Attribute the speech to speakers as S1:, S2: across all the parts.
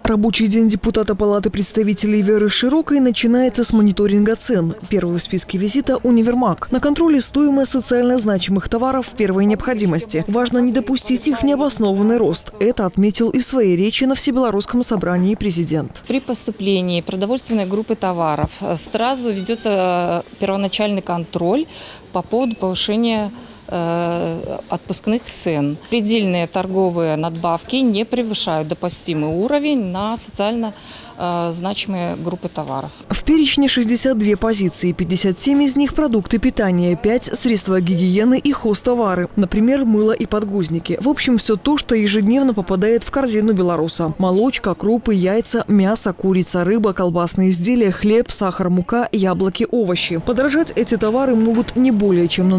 S1: Рабочий день депутата Палаты представителей Веры Широкой начинается с мониторинга цен. Первый в списке визита – универмаг. На контроле стоимость социально значимых товаров первой необходимости. Важно не допустить их необоснованный рост. Это отметил и в своей речи на Всебелорусском собрании президент.
S2: При поступлении продовольственной группы товаров сразу ведется первоначальный контроль по поводу повышения отпускных цен. Предельные торговые надбавки не превышают допустимый уровень на социально значимые группы товаров.
S1: В перечне 62 позиции, 57 из них продукты питания, 5 средства гигиены и хозтовары, например, мыло и подгузники. В общем, все то, что ежедневно попадает в корзину белоруса. Молочка, крупы, яйца, мясо, курица, рыба, колбасные изделия, хлеб, сахар, мука, яблоки, овощи. Подорожать эти товары могут не более чем на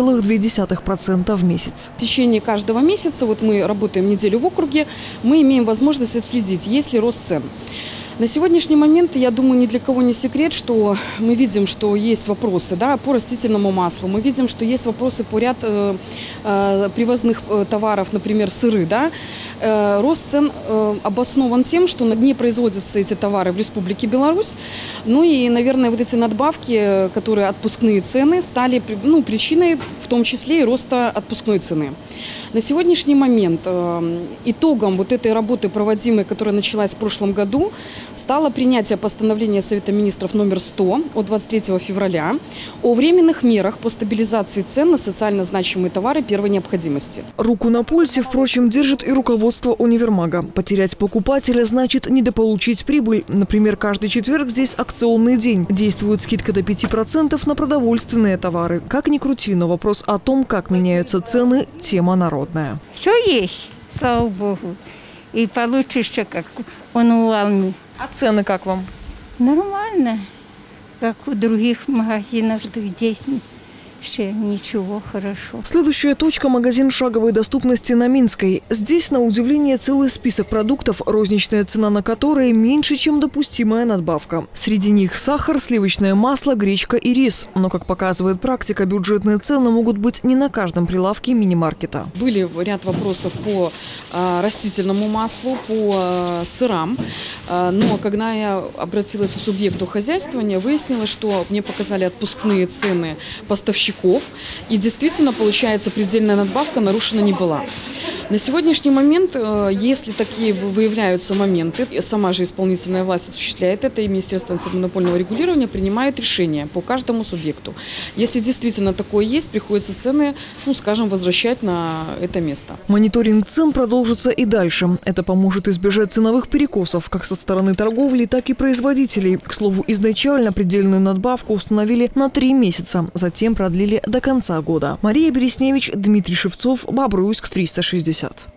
S1: 0,2% в месяц.
S3: В течение каждого месяца, вот мы работаем неделю в округе, мы имеем возможность отследить, есть ли рост цен. На сегодняшний момент, я думаю, ни для кого не секрет, что мы видим, что есть вопросы по растительному маслу, мы видим, что есть вопросы по ряд привозных товаров, например, сыры. Рост цен обоснован тем, что не производятся эти товары в Республике Беларусь. Ну и, наверное, вот эти надбавки, которые отпускные цены, стали причиной в том числе и роста отпускной цены. На сегодняшний момент итогом вот этой работы, проводимой, которая началась в прошлом году, стало принятие постановления Совета министров номер 100 от 23 февраля о временных мерах по стабилизации цен на социально значимые товары первой необходимости.
S1: Руку на пульсе, впрочем, держит и руководство универмага. Потерять покупателя значит недополучить прибыль. Например, каждый четверг здесь акционный день. Действует скидка до 5% на продовольственные товары. Как ни крути, но вопрос о том, как меняются цены, тема народная.
S4: Все есть, слава богу. И получше еще как он улавный.
S1: А цены как вам?
S4: Нормально, как у других магазинов, что здесь еще ничего, хорошо.
S1: Следующая точка – магазин шаговой доступности на Минской. Здесь, на удивление, целый список продуктов, розничная цена на которые меньше, чем допустимая надбавка. Среди них сахар, сливочное масло, гречка и рис. Но, как показывает практика, бюджетные цены могут быть не на каждом прилавке мини-маркета.
S3: Были ряд вопросов по растительному маслу, по сырам. Но когда я обратилась к субъекту хозяйствования, выяснилось, что мне показали отпускные цены поставщиков. И действительно, получается, предельная надбавка нарушена не была. На сегодняшний момент, если такие выявляются моменты, сама же исполнительная власть осуществляет это, и Министерство антимонопольного регулирования принимает решения по каждому субъекту. Если действительно такое есть, приходится цены, скажем, возвращать на это место.
S1: Мониторинг цен продолжится и дальше. Это поможет избежать ценовых перекосов как со стороны торговли, так и производителей. К слову, изначально предельную надбавку установили на 3 месяца, затем продлили до конца года. Мария Бересневич, Дмитрий Шевцов, Бобруйск, 360.